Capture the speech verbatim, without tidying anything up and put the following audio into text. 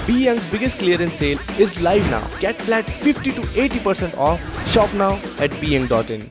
Beyoung's biggest clearance sale is live now. Get flat fifty to eighty percent off. Shop now at beyoung dot in.